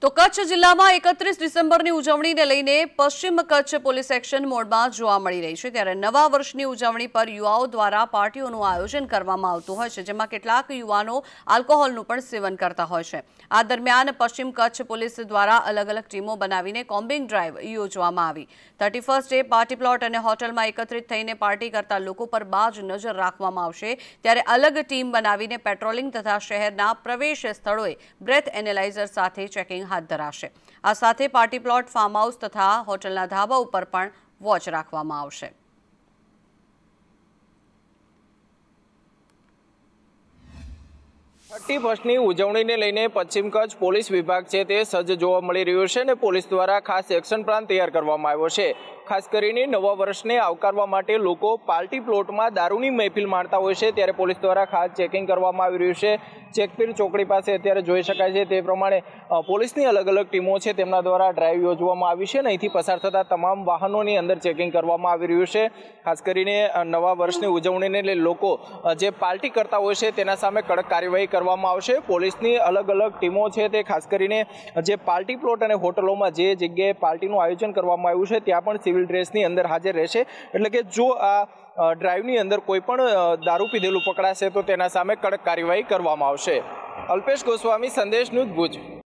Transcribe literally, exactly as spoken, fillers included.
તો કચ્છ જિલ્લામાં એકત્રીસ ડિસેમ્બરની ઉજવણીને લઈને પશ્ચિમ કચ્છ પોલીસ એક્શન મોડમાં જોવા મળી રહી છે। ત્યારે નવા વર્ષની ઉજવણી પર યુવાઓ દ્વારા પાર્ટીઓનું આયોજન કરવામાં આવતું હોય છે, જેમાં કેટલાક યુવાનો આલ્કોહોલનું પણ સેવન કરતા હોય છે। આ દરમિયાન પશ્ચિમ કચ્છ પોલીસ દ્વારા અલગ અલગ ટીમો બનાવીને કોમ્બિંગ ડ્રાઈવ યોજવામાં આવી। થર્ટી ફર્સ્ટે પાર્ટી પ્લોટ અને હોટલમાં એકત્રિત થઈને પાર્ટી કરતા લોકો પર બાજ નજર રાખવામાં આવશે। ત્યારે અલગ ટીમ બનાવીને પેટ્રોલિંગ તથા શહેરના પ્રવેશ સ્થળોએ બ્રેથ એનાલાઇઝર સાથે ચેકિંગ હાથ ધરાશે। આ સાથે પાર્ટી પ્લોટ, ફાર્મ હાઉસ તથા હોટલના ધાબા ઉપર પણ વોચ રાખવામાં આવશે। થર્ટી ફર્સ્ટની ઉજવણીને લઈને પશ્ચિમ કચ્છ પોલીસ વિભાગ છે તે સજ્જ જોવા મળી રહ્યો છે અને પોલીસ દ્વારા ખાસ એક્શન પ્લાન તૈયાર કરવામાં આવ્યો છે। ખાસ કરીને નવા વર્ષને આવકારવા માટે લોકો પાર્ટી પ્લોટમાં દારૂની મહેફિલ માણતા હોય છે, ત્યારે પોલીસ દ્વારા ખાસ ચેકિંગ કરવામાં આવી રહ્યું છે। ચેકપીર ચોકડી પાસે અત્યારે જોઈ શકાય છે તે પ્રમાણે પોલીસની અલગ અલગ ટીમો છે તેમના દ્વારા ડ્રાઈવ યોજવામાં આવી છે અને અહીંથી પસાર થતા તમામ વાહનોની અંદર ચેકિંગ કરવામાં આવી રહ્યું છે। ખાસ કરીને નવા વર્ષની ઉજવણીને લઈને લોકો જે પાર્ટી કરતા હોય છે તેના સામે કડક કાર્યવાહી કરવામાં આવશે। પોલીસની અલગ અલગ ટીમો છે તે ખાસ કરીને જે પાર્ટી પ્લોટ અને હોટલોમાં જે જગ્યાએ પાર્ટીનું આયોજન કરવામાં આવ્યું છે ત્યાં પણ સિવિલ ડ્રેસની અંદર હાજર રહેશે, એટલે કે જો આ ડ્રાઈવની અંદર કોઈ પણ દારૂ પીધેલું પકડાશે તો તેના સામે કડક કાર્યવાહી કરવામાં આવશે। અલ્પેશ ગોસ્વામી, સંદેશ ન્યૂઝ, ભુજ।